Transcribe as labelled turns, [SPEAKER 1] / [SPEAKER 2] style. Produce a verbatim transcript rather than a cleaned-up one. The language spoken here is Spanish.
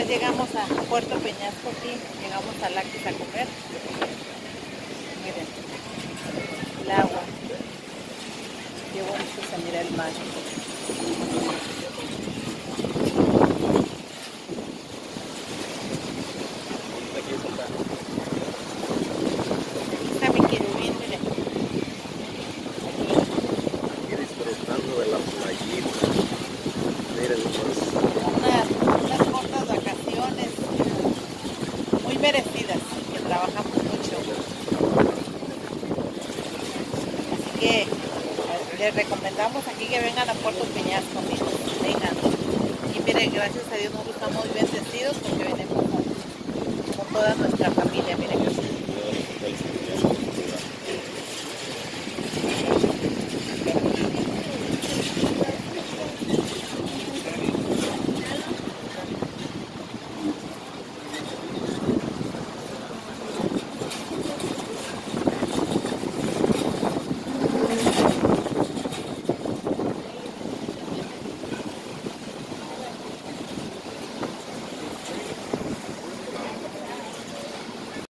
[SPEAKER 1] llegamos a Puerto Peñasco, aquí llegamos a Laquis a comer. Miren, el agua. Qué bonito se mira el mar. Aquí está mi querubín, miren.
[SPEAKER 2] Aquí disfrutando de la playita. Miren pues.
[SPEAKER 1] Unas, unas cortas vacaciones muy merecidas, que trabajamos mucho. Así que les recomendamos aquí que vengan a Puerto Peñasco, amigos. Vengan. Y miren, gracias a Dios nosotros estamos bien bendecidos porque venimos con, con toda nuestra familia. Miren.